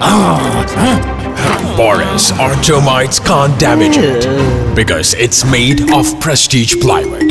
Boris, our termites can't damage it because it's made of prestige plywood.